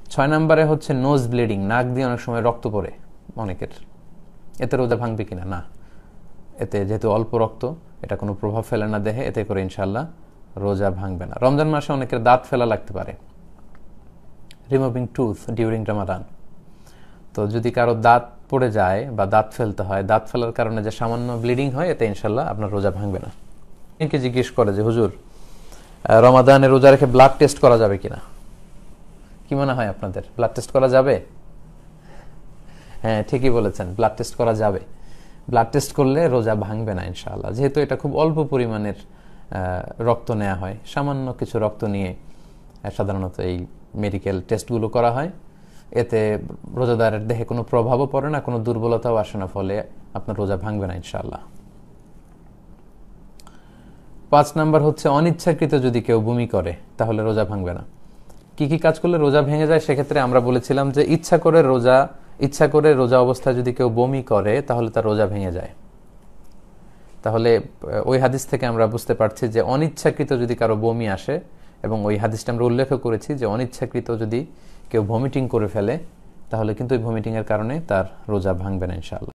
6 নম্বরে হচ্ছে nose bleeding, নাক দিয়ে অনেক সময় রক্ত পড়ে অনেকের, এতে রোজা ভাঙবে কিনা? না, এতে যেহেতু অল্প রক্ত, এটা কোনো প্রভাব ফেলে না দেহে, এতে করে ইনশাল্লাহ রোজা ভাঙবে না। রমজান মাসে অনেকের দাঁত ফেলা লাগতে পারে, রিমুভিং টুথ ডিউরিং রমাদান। তো যদি কারো দাঁত পড়ে যায় বা দাঁত ফেলতে হয়, দাঁত ফেলার কারণে যে সামান্য ব্লিডিং হয়, এতে ইনশাল্লাহ আপনার রোজা ভাঙবে না। অনেকে জিজ্ঞেস করে যে হুজুর, রমাদানে রোজা রেখে ব্লাড টেস্ট করা যাবে কিনা? কি মনে হয় আপনাদের, ব্লাড টেস্ট করা যাবে? হ্যাঁ, ঠিকই বলেছেন, ব্লাড টেস্ট করা যাবে। ব্লাড টেস্ট করলে রোজা ভাঙবে না ইনশাআল্লাহ, যেহেতু এটা খুব অল্প পরিমাণের রক্ত নেওয়া হয়, সামান্য কিছু রক্ত নিয়ে সাধারণত এই মেডিকেল টেস্টগুলো করা হয়। এতে রোজাদারের দেহে কোনো প্রভাবও পড়ে না, কোনো দুর্বলতাও আসে না, ফলে আপনার রোজা ভাঙবে না ইনশাআল্লাহ। 5 নাম্বার হচ্ছে অনিচ্ছাকৃত যদি কেউ বমি করে তাহলে রোজা ভাঙবে না। কি কি কাজ করলে রোজা ভেঙে যায়? সেক্ষেত্রে আমরা বলেছিলাম যে ইচ্ছা করে রোজা অবস্থায় যদি কেউ বমি করে তাহলে তার রোজা ভেঙে যায়। তাহলে ওই হাদিস থেকে আমরা বুঝতে পারছি যে অনিচ্ছাকৃত যদি কারো বমি আসে, এবং ওই হাদিসটা আমরা উল্লেখ করেছি যে অনিচ্ছাকৃত যদি কেউ ভমিটিং করে ফেলে তাহলে কিন্তু ওই ভমিটিং এর কারণে তার রোজা ভাঙবে না ইনশাআল্লাহ।